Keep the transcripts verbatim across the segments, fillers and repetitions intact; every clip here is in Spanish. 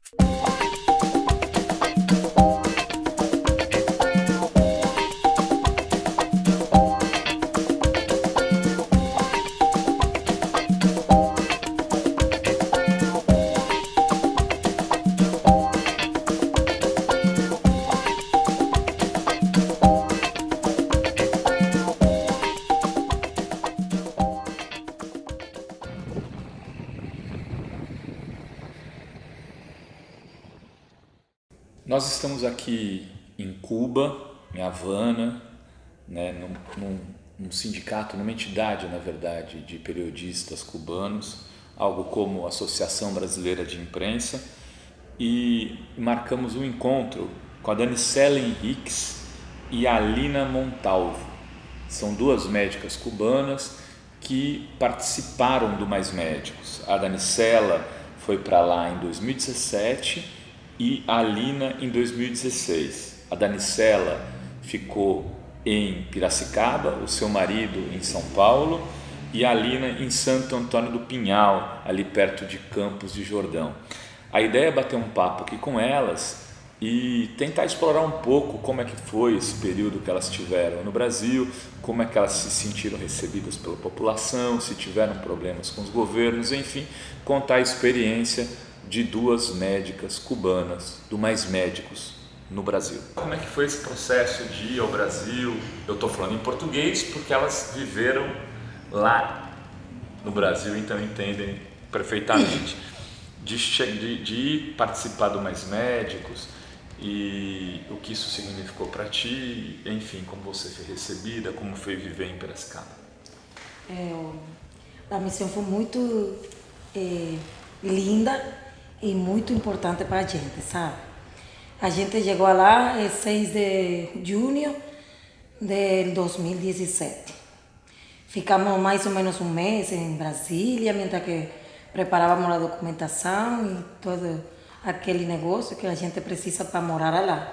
Nós estamos aqui em Cuba, em Havana, né, num, num, num sindicato, numa entidade, na verdade, de periodistas cubanos, algo como a Associação Brasileira de Imprensa, e marcamos um encontro com a Danicela Henriques e a Alina Montalvo. São duas médicas cubanas que participaram do Mais Médicos. A Danicela foi para lá em dois mil e dezessete e a Alina em dois mil e dezesseis. A Danicela ficou em Piracicaba, o seu marido em São Paulo e a Alina em Santo Antônio do Pinhal, ali perto de Campos de Jordão. A ideia é bater um papo aqui com elas e tentar explorar um pouco como é que foi esse período que elas tiveram no Brasil, como é que elas se sentiram recebidas pela população, se tiveram problemas com os governos, enfim, contar a experiência de duas médicas cubanas, do Mais Médicos no Brasil. Como é que foi esse processo de ir ao Brasil? Eu estou falando em português porque elas viveram lá no Brasil, então entendem perfeitamente. De, de, de ir participar do Mais Médicos e o que isso significou para ti, enfim, como você foi recebida, como foi viver em Piracicaba. É, a missão foi muito é, linda e muito importante para a gente, sabe? A gente chegou lá el seis de junho de dois mil e dezessete. Ficamos mais ou menos um mês em Brasília, mientras que preparávamos a documentação e todo aquele negócio que a gente precisa para morar lá.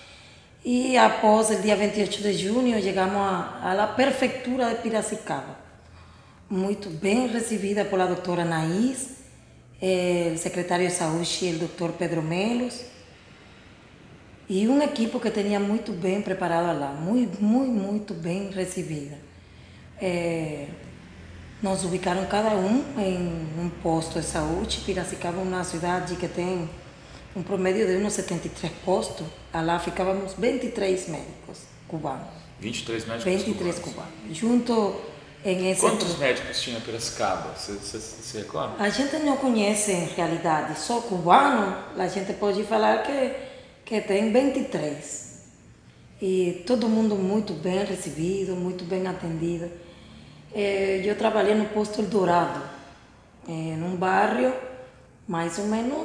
E após o dia vinte e oito de junho, chegamos à prefeitura de Piracicaba. Muito bem recebida pela doutora Naís, o secretário de saúde, o doutor Pedro Melos, e uma equipe que tinha muito bem preparada lá, muito, muito, muito bem recebida. É, nos ubicaram cada um em um posto de saúde. Piracicaba é uma cidade que tem um promédio de uns setenta e três postos. Lá ficávamos vinte e três médicos cubanos. vinte e três médicos vinte e três cubanos. cubanos. Junto em esse... Quantos médicos tinha em Piracicaba? Você, você, você recorda? A gente não conhece em realidade, só cubano, a gente pode falar que, que tem vinte e três. E todo mundo muito bem recebido, muito bem atendido. Eu trabalhei no posto Eldorado, num bairro mais ou menos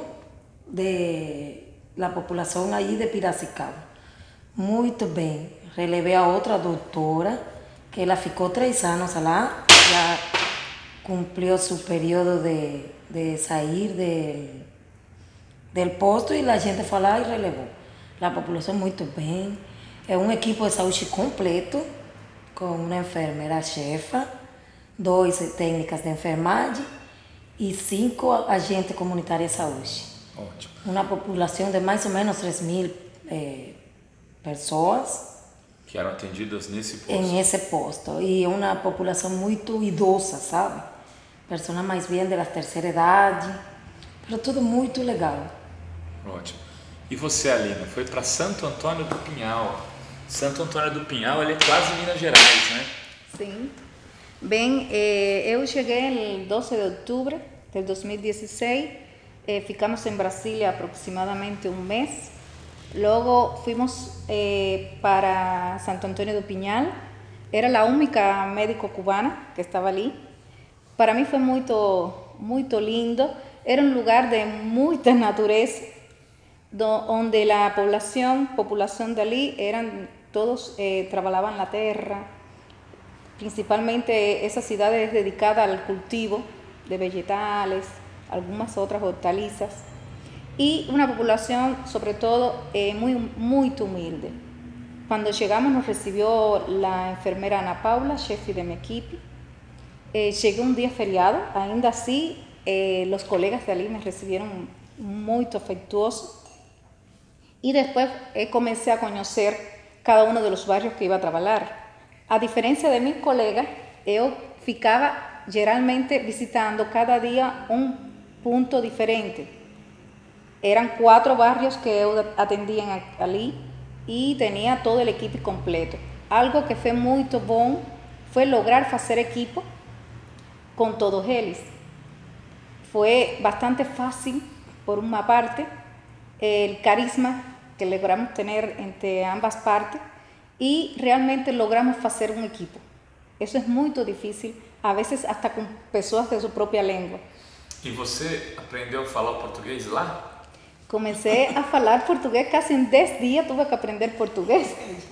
de la população aí de Piracicaba. Muito bem. Relevei a outra doutora, que ela ficou três anos lá, já cumpriu seu período de, de sair de, del posto e a gente foi lá e relevou. A população muito bem. É um equipe de saúde completo, com uma enfermeira chefa, dois técnicas de enfermagem e cinco agentes comunitários de saúde. Ótimo. Uma população de mais ou menos três mil eh, pessoas que eram atendidas nesse posto. Em esse posto. E uma população muito idosa, sabe? Pessoas mais bem da terceira idade, mas tudo muito legal. Ótimo. E você, Alina, foi para Santo Antônio do Pinhal. Santo Antônio do Pinhal, ele é quase Minas Gerais, né? Sim. Bem, eh, eu cheguei no doze de outubro de dois mil e dezesseis, eh, ficamos em Brasília aproximadamente um mês. Logo fuimos eh, para Santo Antônio do Pinhal. Era a única médico cubana que estava ali. Para mim foi muito, muito lindo. Era um lugar de muita natureza, do, onde a população, população dali eram todos eh, trabalhavam na terra. Principalmente essa cidade é dedicada ao cultivo de vegetales, algumas outras hortalizas, e uma população, sobretudo, eh, muito, muito humilde. Quando chegamos, nos recebeu a enfermeira Ana Paula, chefe de minha equipe. Eh, cheguei um dia feriado, ainda assim, eh, os colegas de ali me receberam muy afectuoso. Y después eh, comencé a conocer cada uno de los barrios que iba a trabajar. A diferencia de mis colegas, yo ficaba geralmente visitando cada día un punto diferente. Eran cuatro barrios que yo atendía allí y tenía todo el equipo completo. Algo que fue muy bom fue lograr hacer equipo con todos ellos. Fue bastante fácil, por una parte, el carisma que logramos tener entre ambas partes y realmente logramos hacer un equipo. Eso es muy difícil, a veces hasta con personas de su propia lengua. E você aprendeu a falar português lá? Comencé a hablar portugués casi en diez días, tuve que aprender portugués.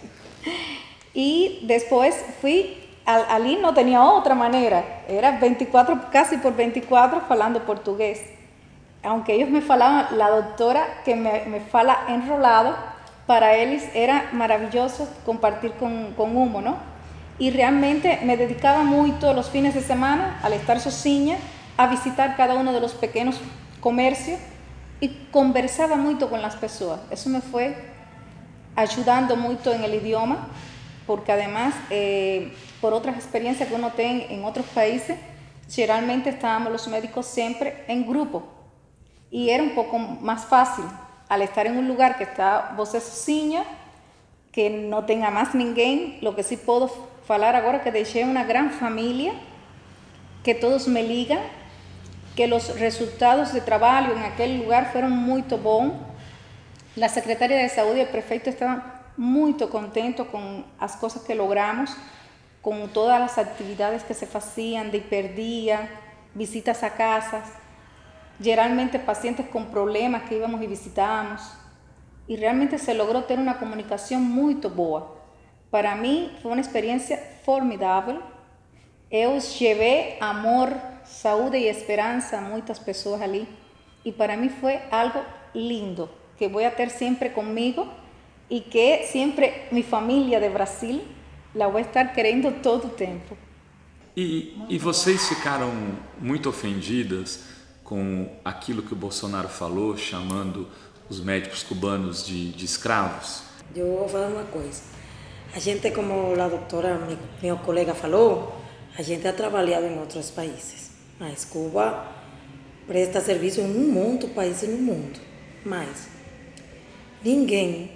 Y después fui, allí no tenía otra manera, era veinticuatro, casi por veinticuatro hablando portugués. Aunque ellos me falaban, la doctora que me, me fala enrolado, para ellos era maravilloso compartir con, con Humo, ¿no? Y realmente me dedicaba mucho los fines de semana, al estar sozinha, a visitar cada uno de los pequeños comercios y conversaba mucho con las personas. Eso me fue ayudando mucho en el idioma, porque además, eh, por otras experiencias que uno tiene en otros países, generalmente estábamos los médicos siempre en grupo y era un poco más fácil al estar en un lugar que está você sozinha, que no tenga más ninguém. Lo que sí puedo falar ahora que dejé una gran familia, que todos me ligan, que los resultados de trabajo en aquel lugar fueron muy bons. La secretaria de Salud y el prefeito estaban muy contentos con las cosas que logramos, con todas las actividades que se hacían de hiperdia, visitas a casas, generalmente pacientes con problemas que íbamos y visitábamos. Y realmente se logró tener una comunicación muy boa. Para mí fue una experiencia formidable. Eu llevé amor, saúde y esperanza a muchas personas allí. Y para mí fue algo lindo, que voy a tener siempre conmigo y que siempre mi familia de Brasil la voy a estar queriendo todo el tiempo. E, e vocês ficaram muito ofendidas com aquilo que o Bolsonaro falou, chamando os médicos cubanos de, de escravos? Eu vou falar uma coisa. A gente, como a doutora, mi, meu colega falou, a gente ha trabalhado em outros países. Mas Cuba presta serviço em um monte de países no mundo. Mas ninguém,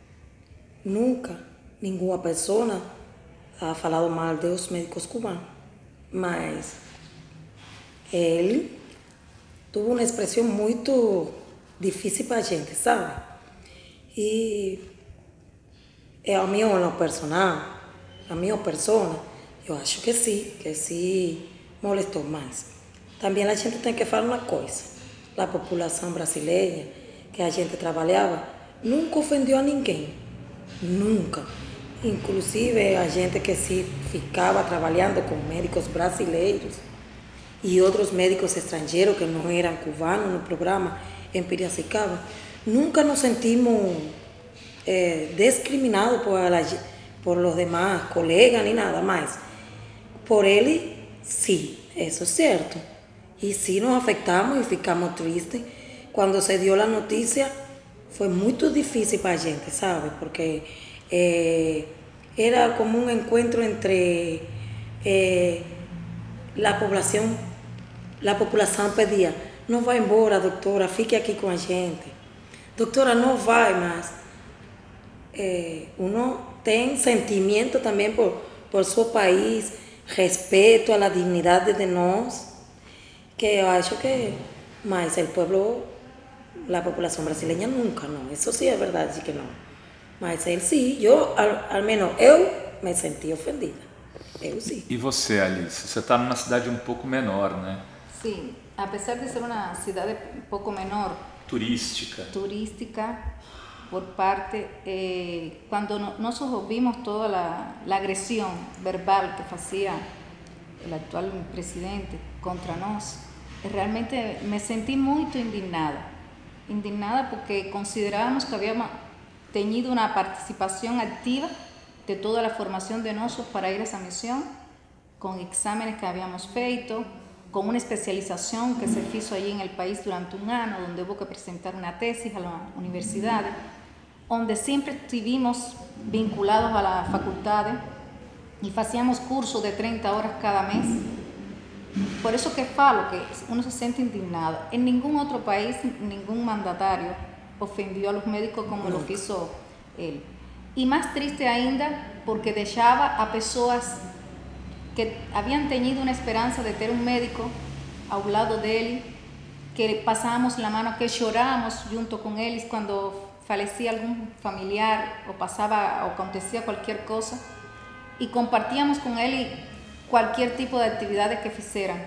nunca, nenhuma pessoa ha falado mal dos médicos cubanos. Mas ele teve uma expressão muito difícil para a gente, sabe? E é a minha no personal, a minha persona, eu acho que sim, que sim molestou mais. Também a gente tem que falar uma coisa, a população brasileira que a gente trabalhava nunca ofendeu a ninguém, nunca. Inclusive a gente que se ficava trabalhando com médicos brasileiros e outros médicos estrangeiros que não eram cubanos no programa em Piracicaba, nunca nos sentimos eh, discriminados por, la, por los demás colegas ni nada más. Por ele, sí, eso es cierto. Y sí nos afectamos y ficamos tristes. Cuando se dio la noticia fue muy difícil para la gente, ¿sabe? Porque eh, era como un encuentro entre eh, la población, la población pedía, no vá embora, doutora, fique aqui com a gente. Doutora, não vai mais. É, uno tem sentimento também por, por seu país, respeito à dignidade de nós, que eu acho que, mas o povo, a população brasileira nunca, não. Isso sim é verdade que não. Mas ele sim, eu, al, al menos eu me senti ofendida. Eu sim. E você, Alice? Você está numa cidade um pouco menor, né? Sim. A pesar de ser una ciudad un poco menor, turística, turística por parte, eh, cuando no, nosotros vimos toda la, la agresión verbal que hacía el actual presidente contra nos, realmente me sentí muy indignada, indignada porque considerábamos que habíamos tenido una participación activa de toda la formación de nosotros para ir a esa misión, con exámenes que habíamos feito, con una especialización que se hizo allí en el país durante un año, donde hubo que presentar una tesis a las universidades, donde siempre estuvimos vinculados a las facultades y hacíamos cursos de treinta horas cada mes. Por eso que falo, que uno se siente indignado. En ningún otro país, ningún mandatario ofendió a los médicos como lo hizo él. Y más triste ainda, porque dejaba a personas que habían tenido una esperanza de tener un médico al lado de él, que pasábamos la mano, que llorábamos junto con él cuando fallecía algún familiar o pasaba o acontecía cualquier cosa, y compartíamos con él cualquier tipo de actividades que hicieran.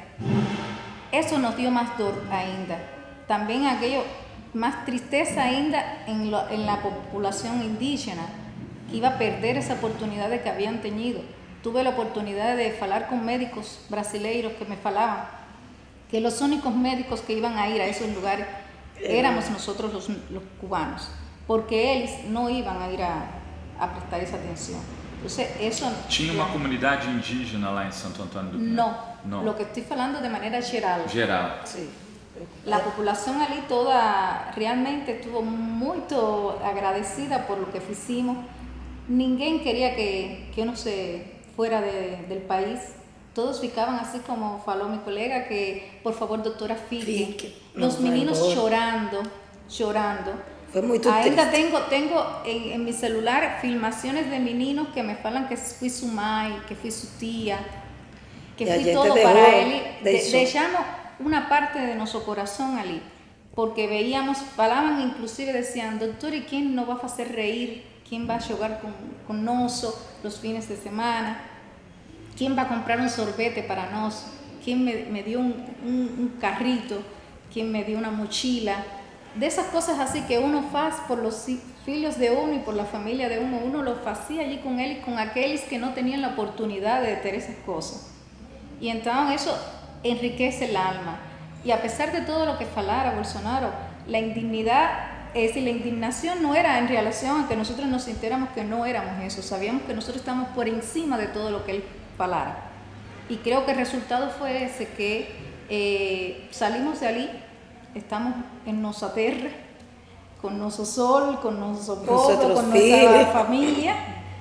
Eso nos dio más dolor ainda. También aquello, más tristeza ainda en, lo, en la población indígena, que iba a perder esa oportunidad que habían tenido. Tuve la oportunidad de hablar con médicos brasileiros que me falaban que los únicos médicos que iban a ir a esos lugares éramos nosotros los, los cubanos, porque ellos no iban a ir a, a prestar esa atención. Entonces, eso... ¿Tinha uma comunidade indígena lá em Santo Antônio do Pinhal? No, no. Lo que estoy hablando de manera general. Geral. Sí. La población allí toda realmente estuvo muy agradecida por lo que hicimos. Ninguém quería que, que uno se fuera de, del país. Todos ficaban así como faló mi colega, que por favor doctora fique. Fique. Los no, meninos favor. llorando, llorando. Fue muy Ainda tengo, tengo en, en mi celular filmaciones de meninos que me falan que fui su mai, que fui su tía, que fui todo para él. De, dejamos una parte de nuestro corazón allí, porque veíamos, falaban inclusive, decían, doctor, ¿y quién nos va a hacer reír? ¿Quién va a jugar con, con nosotros los fines de semana? ¿Quién va a comprar un sorbete para nosotros? ¿Quién me, me dio un, un, un carrito? ¿Quién me dio una mochila? De esas cosas así que uno hace por los hijos de uno y por la familia de uno, uno lo hacía allí con él y con aquellos que no tenían la oportunidad de tener esas cosas. Y entonces eso enriquece el alma. Y a pesar de todo lo que falara Bolsonaro, la indignidad, es decir, la indignación no era en relación a que nosotros nos sintiéramos que no éramos eso, sabíamos que nosotros estamos por encima de todo lo que él falara. Y creo que el resultado fue ese, que eh, salimos de allí, estamos en nuestra tierra, con nuestro sol, con nuestro pueblo, con nuestra familia,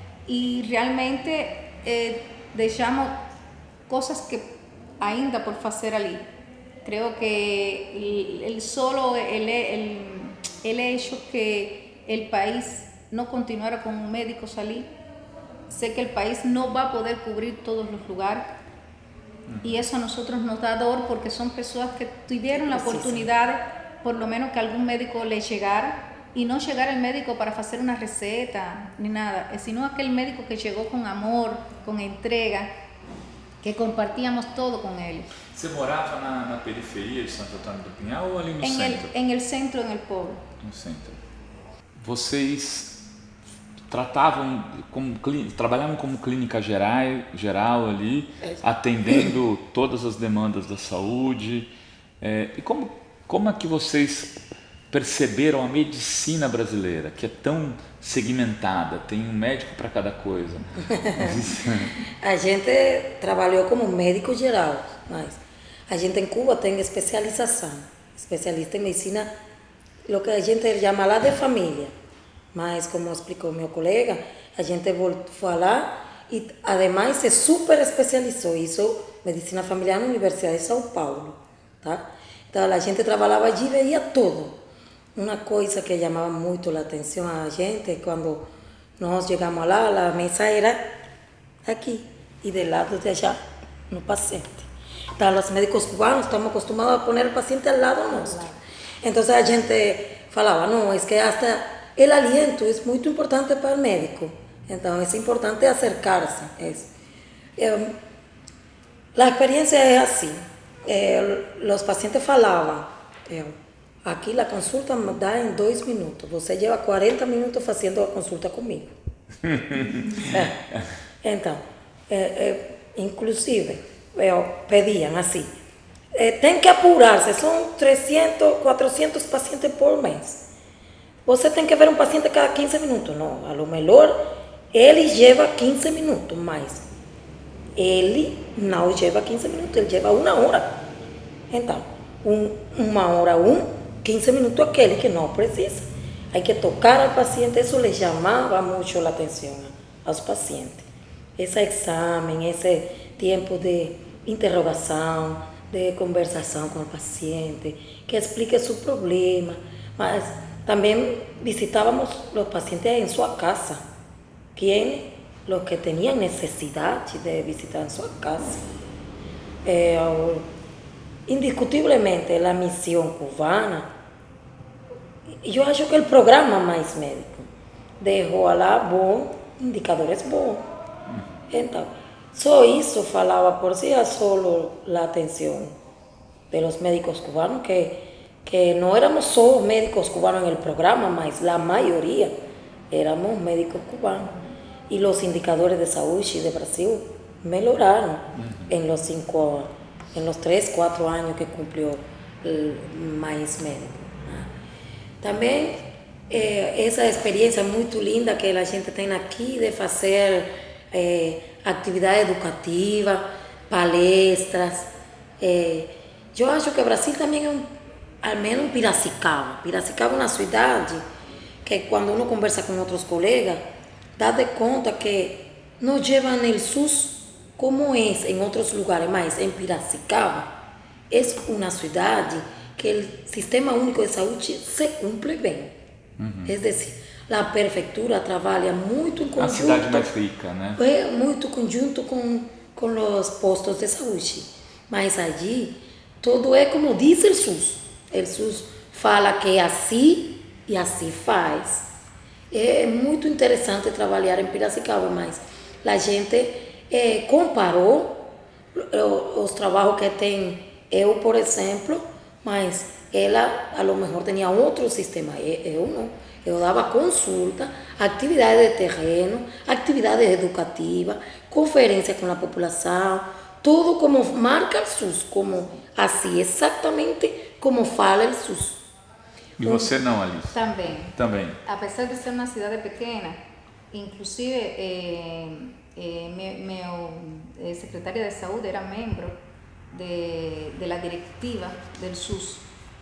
y realmente eh, dejamos cosas que ainda por hacer allí. Creo que el, el solo el, el, el hecho que el país no continuara con médicos allí, sé que el país no va a poder cubrir todos los lugares. Y eso a nosotros nos da dolor, porque son personas que tuvieron la oportunidad, por lo menos que algún médico les llegara, y no llegar el médico para hacer una receta ni nada, sino aquel médico que llegó con amor, con entrega, que compartíamos todo con él. ¿Você morava na, na periferia de Santo Antônio do Pinhal ou ali no en centro? El, en el centro, en el pueblo. No centro. Vocês tratavam como, trabalhavam como clínica geral, geral ali, atendendo todas as demandas da saúde. É, e como, como é que vocês perceberam a medicina brasileira, que é tão segmentada, tem um médico para cada coisa? A gente trabalhou como médico geral, mas a gente em Cuba tem especialização, especialista em medicina, lo que a gente chama lá de família. Mas, como explicou meu colega, a gente foi lá e, además, se super especializou. Hizo medicina familiar na Universidade de São Paulo. Tá? Então, a gente trabalhava allí e veia tudo. Uma coisa que chamava muito a atenção a gente, quando nós chegamos lá, a mesa era aqui e do lado de allá, no paciente. Então, os médicos cubanos estamos acostumados a poner o paciente ao lado nosso. Então, a gente falava, não, é que hasta el aliento es muy importante para el médico, entonces es importante acercarse. Es, eh, la experiencia es así, eh, los pacientes falaban, eh, aquí la consulta me da en dos minutos, você lleva cuarenta minutos haciendo la consulta conmigo. eh, entonces, eh, eh, inclusive, eh, pedían así, eh, ten que apurarse, son trescientos, cuatrocientos pacientes por mes. Você tem que ver um paciente cada quinze minutos. Não, a lo melhor ele leva quinze minutos, mas ele não leva quinze minutos, ele leva uma hora Então, um, uma hora um, quinze minutos aquele que não precisa. Hay que tocar al paciente, eso les llamaba mucho la atención a los pacientes. Ese examen, ese tiempo de interrogación, de conversación con el paciente, que explique su problema. Mas también visitábamos los pacientes en su casa, quienes, los que tenían necesidad de visitar en su casa. Eh, indiscutiblemente la misión cubana, eu acho que o programa Mais Médico deixou lá bom, indicadores bons. Então, só isso falava por si solo a atenção de los médicos cubanos, que, que não éramos só médicos cubanos no programa, mas a maioria éramos médicos cubanos. E os indicadores de saúde de Brasil melhoraram em los cinco, em los três, quatro anos que cumpriu o Mais Médico. Também eh, essa experiência muito linda que a gente tem aqui de fazer eh, atividade educativa, palestras. Eh, eu acho que o Brasil também é um, ao menos Piracicaba. Piracicaba é uma cidade que quando uno conversa com outros colegas, dá de conta que não levam o SUS como é em outros lugares, mas em Piracicaba é uma cidade que o Sistema Único de Saúde se cumpre bem. Uhum. É decir, a prefeitura trabalha muito em conjunto. A cidade mais rica, né? É muito conjunto com, com os postos de saúde. Mas allí, tudo é como diz o SUS. O SUS fala que é assim e assim faz. É muito interessante trabalhar em Piracicaba, mas a gente eh, comparou os trabalhos que tem eu, por exemplo, mas ela a lo mejor tinha outro sistema, eu não. Eu dava consulta, atividades de terreno, atividades educativas, conferências com a população, tudo como marca o SUS, como assim, exatamente como fala o SUS. E você não, Alice? Também. Também. Apesar de ser uma cidade pequena, inclusive eh, eh, meu eh, secretária de saúde era membro de, de la directiva del SUS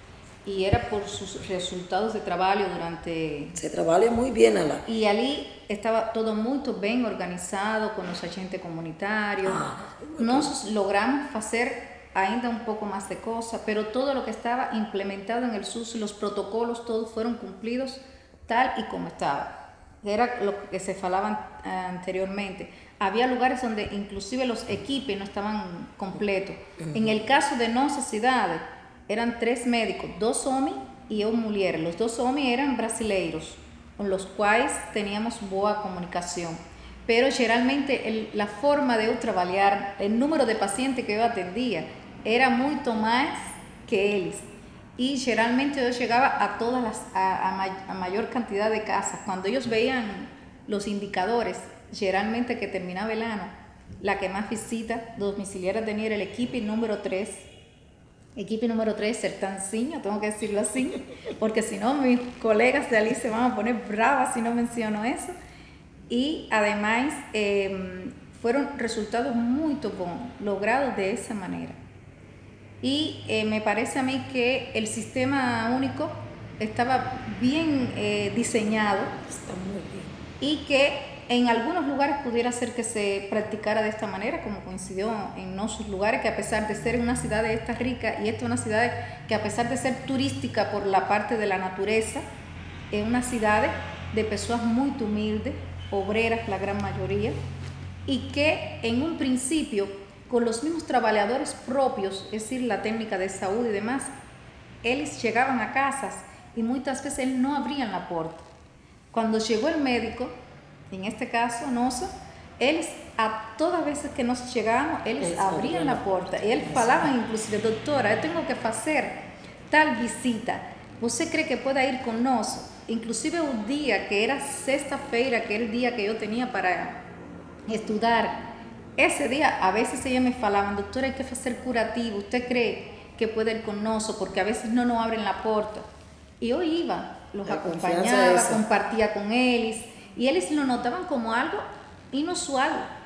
y era por sus resultados de trabajo durante... Se trabalha muito bem lá. Y allí estaba todo muy bien organizado con los agentes comunitarios. Ah, Nós logramos hacer ainda un poco más de cosas, pero todo lo que estaba implementado en el SUS, los protocolos, todos fueron cumplidos tal y como estaba. Era lo que se falaba anteriormente. Había lugares donde inclusive los equipos no estaban completos. Uh-huh. En el caso de nuestras ciudades, eran tres médicos, dos homens y una mujer. Los dos hombres eran brasileiros, con los cuales teníamos boa comunicación. Pero generalmente el, la forma de yo trabajar, el número de pacientes que yo atendía, era mucho más que ellos. Y generalmente yo llegaba a todas las, a, a, may, a mayor cantidad de casas. Cuando ellos veían los indicadores, generalmente que terminaba el año, la que más visita domiciliaria tenía era el equipo número tres. Equipo número tres, Sertanciño, tengo que decirlo así, porque si no mis colegas de allí se van a poner bravas si no menciono eso. Y además eh, fueron resultados muy buenos, logrados de esa manera. Y eh, me parece a mí que el sistema único estaba bien eh, diseñado. Está muy bien. Y que en algunos lugares pudiera ser que se practicara de esta manera, como coincidió en nuestros lugares, que a pesar de ser una ciudad de esta rica, y esta es una ciudad que a pesar de ser turística por la parte de la naturaleza, es una ciudad de personas muy humildes, obreras la gran mayoría, y que en un principio, con los mismos trabajadores propios, es decir, la técnica de salud y demás, ellos llegaban a casas y muchas veces no abrían la puerta. Cuando llegó el médico, en este caso, Noso, ellos a todas veces que nos llegábamos, ellos abrían la puerta y él falaba inclusive, doctora, yo tengo que hacer tal visita, ¿usted cree que pueda ir con nosotros? Inclusive un día que era sexta-feira, que era el día que yo tenía para estudiar, ese día a veces ellos me falaban, doctora, hay que hacer curativo, ¿usted cree que puede ir con nosotros? Porque a veces no nos abren la puerta. Y yo iba, los la acompañaba, compartía con ellos, y ellos lo notaban como algo inusual,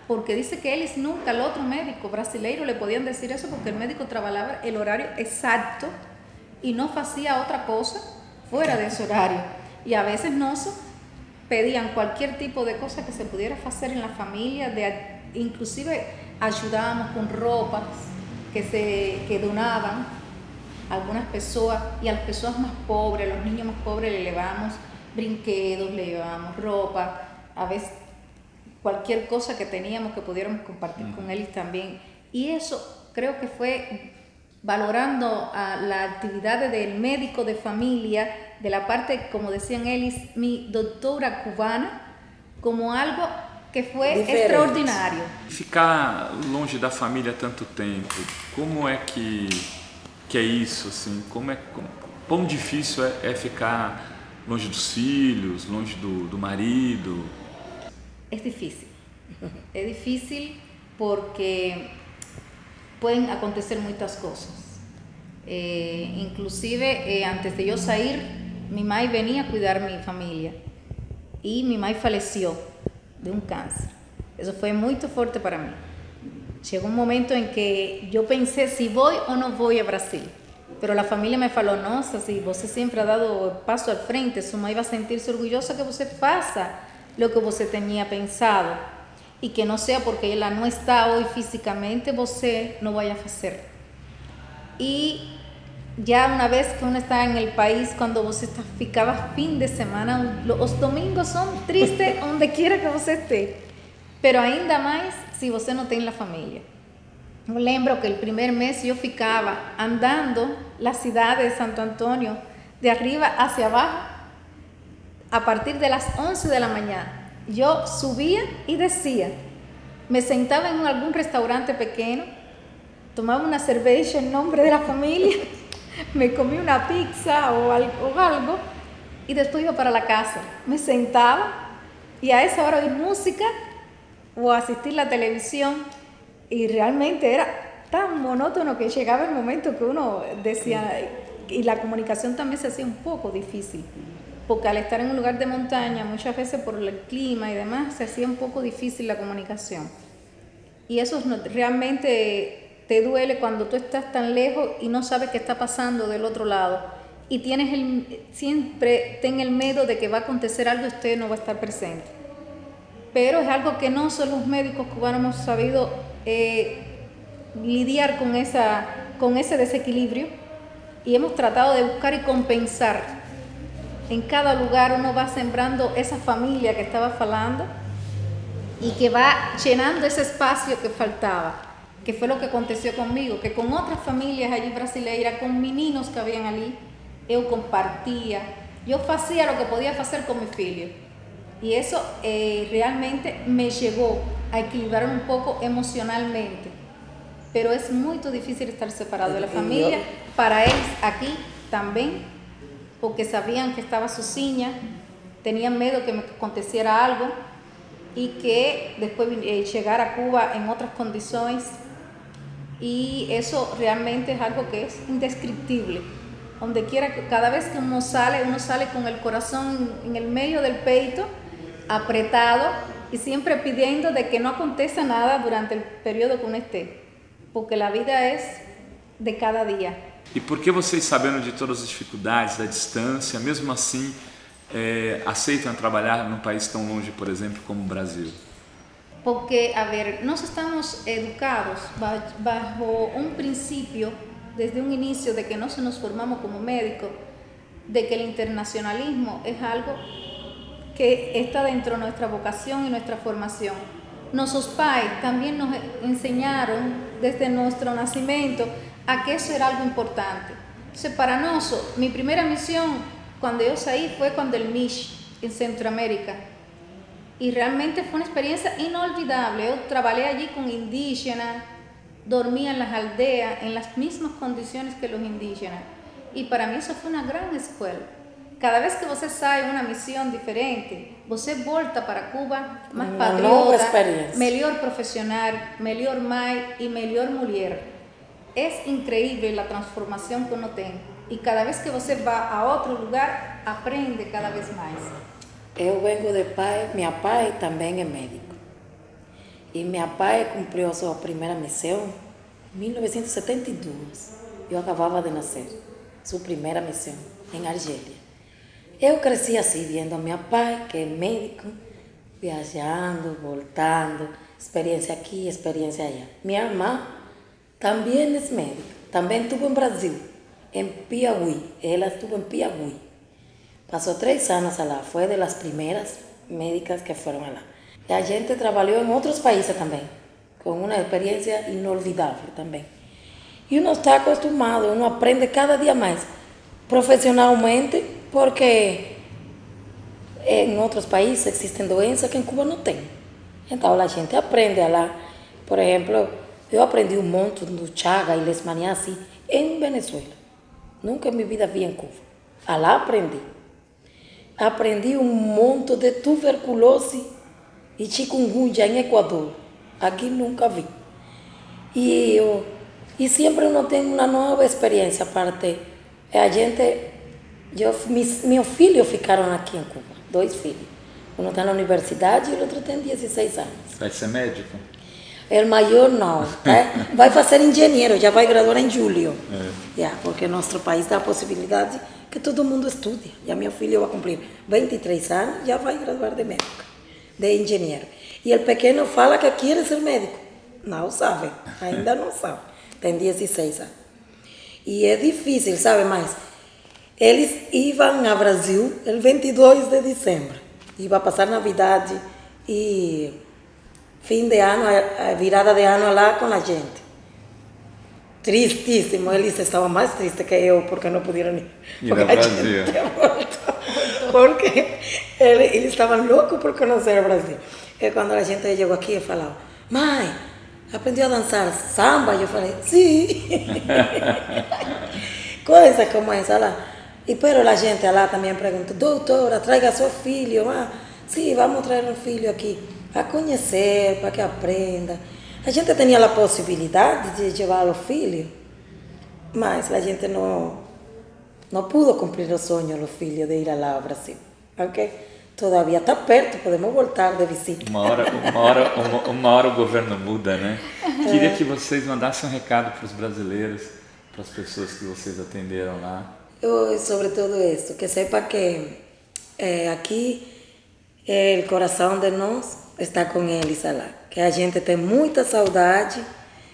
porque dice que Elis nunca, al otro médico brasileiro, le podían decir eso porque el médico trabajaba el horario exacto y no hacía otra cosa fuera de ese horario. Y a veces nos pedían cualquier tipo de cosa que se pudiera hacer en la familia, de, inclusive ayudábamos con ropas que se que donaban a algunas personas, y a las personas más pobres, a los niños más pobres le llevábamos brinquedos, le llevábamos ropa, a veces cualquier cosa que teníamos que pudiéramos compartir con él también. Y eso creo que fue valorando a la actividad del médico de familia, de la parte, como decían Elis, mi doctora cubana, como algo que foi diferente, extraordinário. Ficar longe da família tanto tempo, como é que, que é isso, assim? Como é, como, quão difícil é, é ficar longe dos filhos, longe do, do marido? É difícil. É difícil porque pueden acontecer muchas cosas. Eh, inclusive, eh, antes de yo salir, mi madre venía a cuidar a mi familia y mi madre falleció de un cáncer. Eso fue muy fuerte para mí. Llegó un momento en que yo pensé si voy o no voy a Brasil, pero la familia me falou, nossa, si você siempre ha dado paso al frente, su madre va a sentirse orgullosa que você faça lo que você tenía pensado, y que no sea porque ella no está hoy físicamente, você no vaya a hacer. Y ya una vez que uno está en el país, cuando você está, ficaba fin de semana, los domingos son tristes donde quiera que você esté, pero ainda mais si você no tem la familia. Eu lembro que el primer mes yo ficaba andando la ciudad de Santo Antonio de arriba hacia abajo a partir de las once de la mañana. Yo subía y decía, me sentaba en algún restaurante pequeño, tomaba una cerveza en nombre de la familia, me comí una pizza o algo, o algo y después iba para la casa. Me sentaba y a esa hora oír música o asistir a la televisión, y realmente era tan monótono que llegaba el momento que uno decía, y la comunicación también se hacía un poco difícil. Porque al estar en un lugar de montaña, muchas veces por el clima y demás, se hacía un poco difícil la comunicación. Y eso no, realmente te duele cuando tú estás tan lejos y no sabes qué está pasando del otro lado. Y tienes el, siempre ten el miedo de que va a acontecer algo y usted no va a estar presente. Pero es algo que no solo los médicos cubanos hemos sabido eh, lidiar con, esa, con ese desequilibrio, y hemos tratado de buscar y compensar. En cada lugar uno va sembrando esa familia que estaba falando y que va llenando ese espacio que faltaba, que fue lo que aconteció conmigo, que con otras familias allí brasileiras, con meninos que habían allí, yo compartía, yo hacía lo que podía hacer con mi filho. Y eso eh, realmente me llevó a equilibrar un poco emocionalmente. Pero es muy difícil estar separado de la familia, para ellos aquí también, porque sabían que estaba sozinha, tenían miedo que me aconteciera algo y que después eh, llegar a Cuba en otras condiciones, y eso realmente es algo que es indescriptible. Donde quiera, cada vez que uno sale, uno sale con el corazón en, en el medio del peito, apretado, y siempre pidiendo de que no acontezca nada durante el periodo que uno esté, porque la vida es de cada día. E por que vocês, sabendo de todas as dificuldades, da distância, mesmo assim, é, aceitam trabalhar num país tão longe, por exemplo, como o Brasil? Porque, a ver, nós estamos educados bajo un principio, desde un inicio, de que no se nos formamos como médicos, de que el internacionalismo es algo que está dentro de nuestra vocación y nuestra formación. Nuestros padres también nos enseñaron desde nuestro nacimiento a que eso era algo importante. Entonces, para nosotros, mi primera misión cuando yo salí fue cuando el M I S H en Centroamérica, y realmente fue una experiencia inolvidable. Yo trabajé allí con indígenas, dormía en las aldeas en las mismas condiciones que los indígenas, y para mí eso fue una gran escuela. Cada vez que você sai una misión diferente, você volta para Cuba más patriota, mejor profesional, mejor mãe y mejor mujer. Es increíble la transformación que uno tiene, y cada vez que você va a otro lugar, aprende cada vez más. Eu vengo de pai, meu pai também é médico. E meu pai cumpriu a sua primeira missão em mil novecentos e setenta e dois. Eu acabava de nascer, sua primeira missão em Argélia. Eu cresci assim, vendo meu pai, que é médico, viajando, voltando, experiência aqui, experiência allá. Minha irmã também é médica, também estuvo em Brasil, em Piauí. Ela estuvo em Piauí. Passou três anos lá, foi de las primeiras médicas que foram lá. E a gente trabalhou em outros países também, com uma experiência inolvidável também. E uno está acostumado, uno aprende cada dia mais, profissionalmente, porque em outros países existem doenças que em Cuba não tem. Então a gente aprende lá. Por exemplo, eu aprendi um monte do Chaga e Leishmaniasis em Venezuela. Nunca em minha vida vi em Cuba. Lá aprendi. Aprendi um monte de tuberculose e chikungunya em Equador. Aqui nunca vi. E, eu, e sempre uno tem uma nova experiência. Aparte, a gente, eu, mis, meus filhos ficaram aqui em Cuba. Dois filhos. Um está na universidade e o outro tem dezesseis anos. Vai ser médico? O maior não, tá? Vai fazer engenheiro, já vai graduar em julho. É. Yeah, porque nosso país dá a possibilidade que todo mundo estude. Já meu filho vai cumprir vinte e três anos, já vai graduar de médico, de engenheiro. E o pequeno fala que quer ser médico. Não sabe, ainda não sabe. Tem dezesseis anos. E é difícil, sabe mais? Eles iam ao Brasil el vinte e dois de dezembro. Iba a passar Navidade e fim de ano, a virada de ano lá com a gente. Tristíssimo, eles estavam mais tristes que eu, porque não puderam ir. Ir ao Brasil. Porque eles estavam loucos por conhecer o Brasil. E quando a gente chegou aqui, eu falava, mãe, aprendeu a dançar samba? Eu falei, sim. Coisa como essa lá. E pero a gente lá também pergunta, doutora, traga seu filho. Ah, sim, vamos trazer um filho aqui a conhecer, para que aprenda. A gente tinha a possibilidade de levar o filho, mas a gente não, não pudo cumprir o sonho do filho de ir lá ao Brasil. Ok? Todavia está perto, podemos voltar de visita. Uma hora, uma hora, uma, uma hora o governo muda, né? Queria que vocês mandassem um recado para os brasileiros, para as pessoas que vocês atenderam lá. Eu, sobre tudo isso, que sepa que é, aqui é, o coração de nós está com eles lá. Que a gente tem muita saudade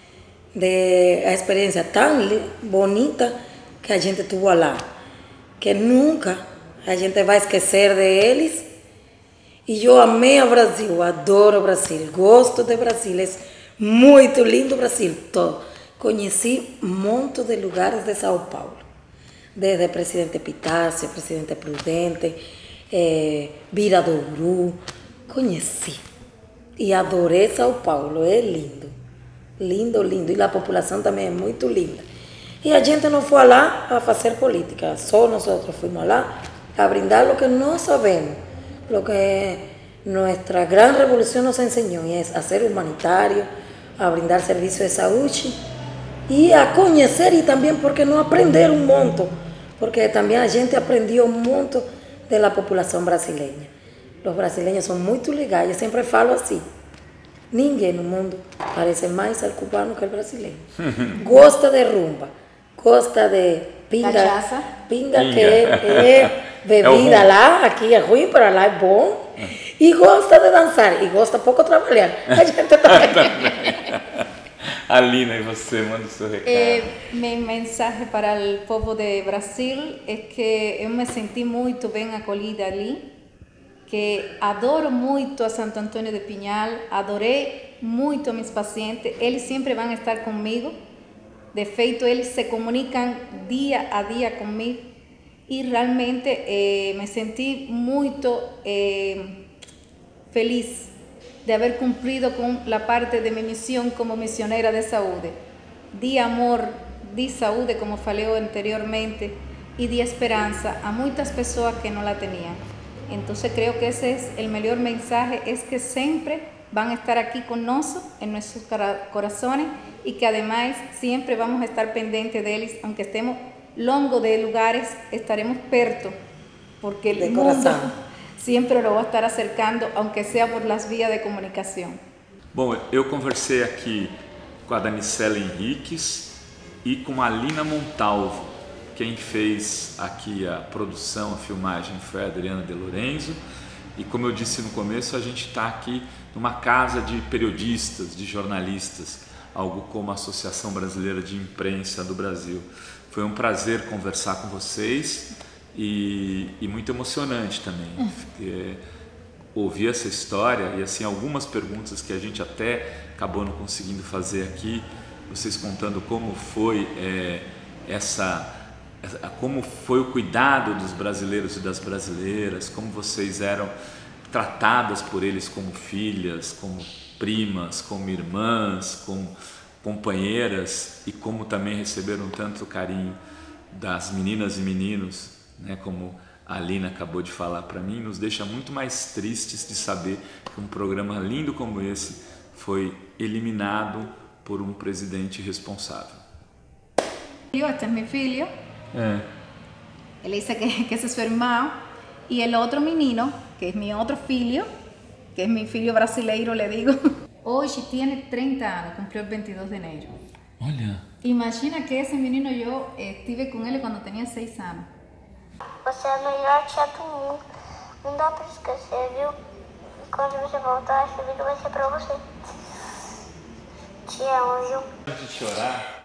de a experiência tão bonita que a gente teve lá. Que nunca a gente vai esquecer de eles. E eu amei o Brasil, adoro o Brasil, gosto do Brasil, é muito lindo o Brasil todo. Conheci um monte de lugares de São Paulo. Desde Presidente Epitácio, Presidente Prudente, eh, Vira do Uru, conheci. E adorei São Paulo, é lindo. Lindo, lindo. E a população também é muito linda. E a gente não foi lá a fazer política, só nós fomos lá a brindar o que nós sabemos, o que nossa grande revolução nos ensinou, é a ser humanitário, a brindar serviço de saúde, e a conhecer e também porque não aprender um monte, porque também a gente aprendeu um monte da população brasileira. Os brasileiros são muito legais, eu sempre falo assim, ninguém no mundo parece mais ao cubano que o brasileiro. Gosta de rumba, gosta de pinga, Cachaça. pinga, pinga. Que é bebida é lá, aqui é ruim, para lá é bom, e gosta de dançar, e gosta pouco de trabalhar. A gente também. Alina, e você, manda o seu recado. Eh, mi mensaje para o povo de Brasil é que eu me senti muito bem acolhida ali, que adoro muito a Santo Antônio de Pinhal, adorei muito a meus pacientes, eles sempre vão estar comigo, de feito eles se comunicam dia a dia comigo e realmente eh, me senti muito eh, feliz de haber cumprido com a parte de minha missão como missioneira de saúde, de amor, de saúde, como falei anteriormente, e de esperança a muitas pessoas que não la tinham. Então, creo que esse é o melhor mensaje, é que sempre vão estar aqui conosco, em nossos corações, e que además sempre vamos estar pendentes deles, aunque estemos longe de lugares, estaremos perto, porque de el corazón. mundo siempre lo va a estar acercando, aunque sea por las vías de comunicación. Bom, eu conversei aqui com a Danicela Henriques e com a Alina Montalvo. Quem fez aqui a produção, a filmagem foi a Adriana De Lorenzo. E como eu disse no começo, a gente está aqui numa casa de periodistas, de jornalistas, algo como a Associação Brasileira de Imprensa do Brasil. Foi um prazer conversar com vocês e, e muito emocionante também. Porque ouvir essa história e assim algumas perguntas que a gente até acabou não conseguindo fazer aqui, vocês contando como foi é, essa, como foi o cuidado dos brasileiros e das brasileiras, como vocês eram tratadas por eles como filhas, como primas, como irmãs, como companheiras e como também receberam tanto carinho das meninas e meninos, né, como a Alina acabou de falar para mim, nos deixa muito mais tristes de saber que um programa lindo como esse foi eliminado por um presidente responsável. Este es mi filho. É. Ele dice que, que ese es su hermano. Y el otro menino, que es mi otro filho, que es mi filho brasileiro, le digo. Hoy tiene treinta años, cumplió el veintidós de enero. Olha. Imagina que ese menino yo eh, estive con él cuando tenía seis años. Você é a melhor tia do mundo. Não dá pra esquecer, viu? E quando você voltar, esse vídeo vai ser pra você. Te amo, viu? Antes de chorar,